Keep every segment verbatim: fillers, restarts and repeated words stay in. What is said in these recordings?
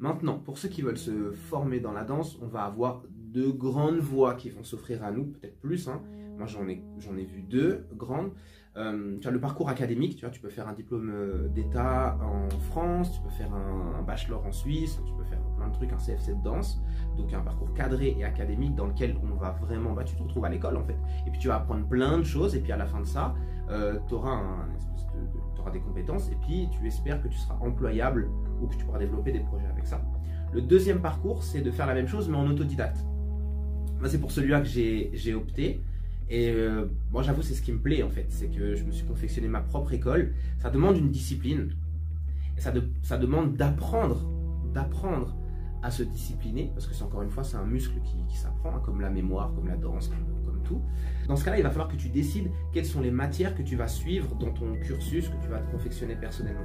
Maintenant, pour ceux qui veulent se former dans la danse, on va avoir de grandes voies qui vont s'offrir à nous, peut-être plus. Hein. Moi, j'en ai, j'en ai vu deux grandes. Euh, tu as le parcours académique, tu vois, tu peux faire un diplôme d'État en France, tu peux faire un, un bachelor en Suisse, tu peux faire plein de trucs, un C F C de danse. Donc, un parcours cadré et académique dans lequel on va vraiment, bah, tu te retrouves à l'école en fait. Et puis, tu vas apprendre plein de choses. Et puis, à la fin de ça, euh, tu auras un, un espèce de, de, tu auras des compétences. Et puis, tu espères que tu seras employable ou que tu pourras développer des projets avec ça. Le deuxième parcours, c'est de faire la même chose, mais en autodidacte. Moi, c'est pour celui-là que j'ai opté. Et euh, moi, j'avoue, c'est ce qui me plaît en fait. C'est que je me suis confectionné ma propre école. Ça demande une discipline. Et ça, de, ça demande d'apprendre, d'apprendre à se discipliner. Parce que c'est encore une fois, c'est un muscle qui, qui s'apprend, hein, comme la mémoire, comme la danse, comme, comme tout. Dans ce cas-là, il va falloir que tu décides quelles sont les matières que tu vas suivre dans ton cursus, que tu vas te confectionner personnellement.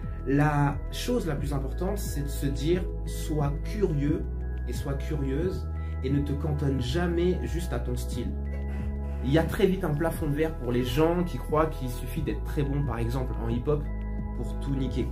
La chose la plus importante, c'est de se dire, sois curieux et sois curieuse et ne te cantonne jamais juste à ton style. Il y a très vite un plafond de verre pour les gens qui croient qu'il suffit d'être très bon, par exemple, en hip-hop pour tout niquer.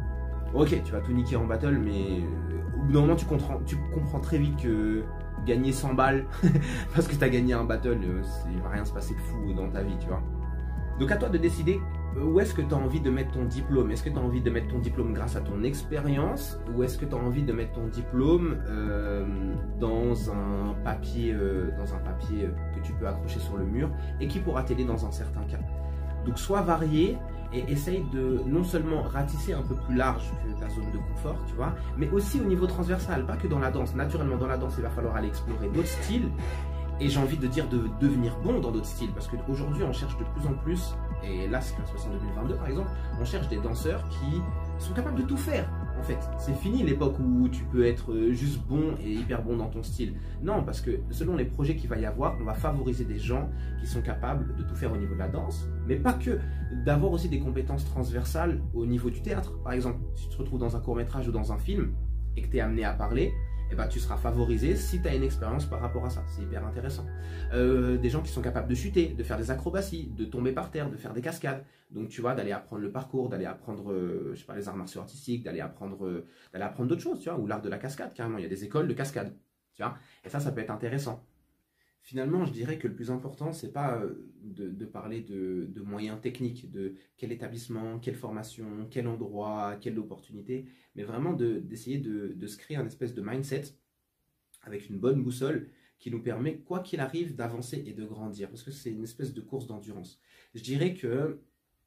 Ok, tu vas tout niquer en battle, mais au bout d'un moment, tu comprends, tu comprends très vite que gagner cent balles parce que tu as gagné un battle, il ne va rien se passer de fou dans ta vie, tu vois. Donc à toi de décider où est-ce que tu as envie de mettre ton diplôme. Est-ce que tu as envie de mettre ton diplôme grâce à ton expérience ou est-ce que tu as envie de mettre ton diplôme euh, dans un papier, euh, dans un papier que tu peux accrocher sur le mur et qui pourra t'aider dans un certain cas. Donc sois varié et essaye de non seulement ratisser un peu plus large que ta zone de confort, tu vois, mais aussi au niveau transversal, pas que dans la danse. Naturellement, dans la danse, il va falloir aller explorer d'autres styles. Et j'ai envie de dire de devenir bon dans d'autres styles, parce qu'aujourd'hui on cherche de plus en plus, et là ce qui va se passer en deux mille vingt-deux par exemple, on cherche des danseurs qui sont capables de tout faire en fait. C'est fini l'époque où tu peux être juste bon et hyper bon dans ton style. Non, parce que selon les projets qu'il va y avoir, on va favoriser des gens qui sont capables de tout faire au niveau de la danse, mais pas que, d'avoir aussi des compétences transversales au niveau du théâtre. Par exemple, si tu te retrouves dans un court-métrage ou dans un film, et que tu es amené à parler, eh ben, tu seras favorisé si tu as une expérience par rapport à ça. C'est hyper intéressant. Euh, des gens qui sont capables de chuter, de faire des acrobaties, de tomber par terre, de faire des cascades. Donc, tu vois, d'aller apprendre le parcours, d'aller apprendre, euh, je sais pas, les arts martiaux artistiques, d'aller apprendre, euh, d'aller apprendre d'autres choses, tu vois, ou l'art de la cascade, carrément. Il y a des écoles de cascade, tu vois. Et ça, ça peut être intéressant. Finalement, je dirais que le plus important, c'est pas de, de parler de, de moyens techniques, de quel établissement, quelle formation, quel endroit, quelle opportunité, mais vraiment d'essayer de, de, de se créer un espèce de mindset avec une bonne boussole qui nous permet, quoi qu'il arrive, d'avancer et de grandir, parce que c'est une espèce de course d'endurance. Je dirais que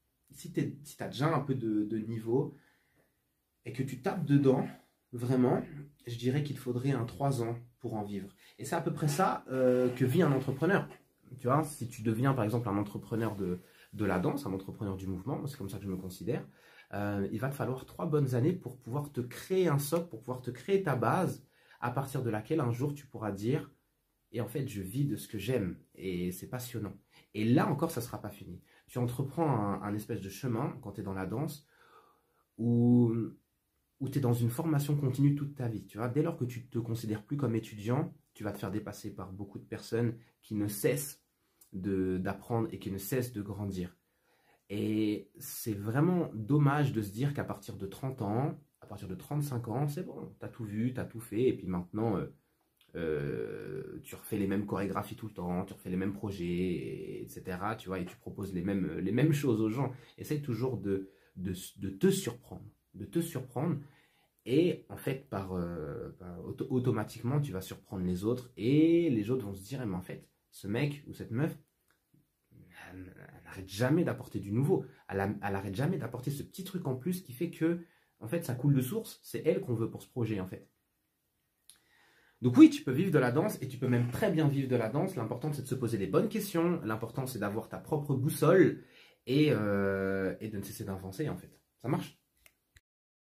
si tu si as déjà un peu de, de niveau et que tu tapes dedans, vraiment, je dirais qu'il te faudrait un trois ans pour en vivre. Et c'est à peu près ça euh, que vit un entrepreneur. Tu vois, si tu deviens par exemple un entrepreneur de, de la danse, un entrepreneur du mouvement, c'est comme ça que je me considère, euh, il va te falloir trois bonnes années pour pouvoir te créer un socle, pour pouvoir te créer ta base, à partir de laquelle un jour tu pourras dire, et en fait je vis de ce que j'aime, et c'est passionnant. Et là encore, ça ne sera pas fini. Tu entreprends un, un espèce de chemin, quand tu es dans la danse, où... où tu es dans une formation continue toute ta vie. Tu vois, dès lors que tu ne te considères plus comme étudiant, tu vas te faire dépasser par beaucoup de personnes qui ne cessent d'apprendre et qui ne cessent de grandir. Et c'est vraiment dommage de se dire qu'à partir de trente ans, à partir de trente-cinq ans, c'est bon, tu as tout vu, tu as tout fait, et puis maintenant, euh, euh, tu refais les mêmes chorégraphies tout le temps, tu refais les mêmes projets, et cetera. Tu vois, et tu proposes les mêmes, les mêmes choses aux gens. Essaye toujours de, de, de te surprendre, de te surprendre. Et en fait, par, euh, par auto automatiquement, tu vas surprendre les autres et les autres vont se dire, eh, mais en fait, ce mec ou cette meuf, elle n'arrête jamais d'apporter du nouveau. Elle n'arrête jamais d'apporter ce petit truc en plus qui fait que, en fait, ça coule de source. C'est elle qu'on veut pour ce projet, en fait. Donc oui, tu peux vivre de la danse et tu peux même très bien vivre de la danse. L'important, c'est de se poser les bonnes questions. L'important, c'est d'avoir ta propre boussole et, euh, et de ne cesser d'avancer, en fait. Ça marche ?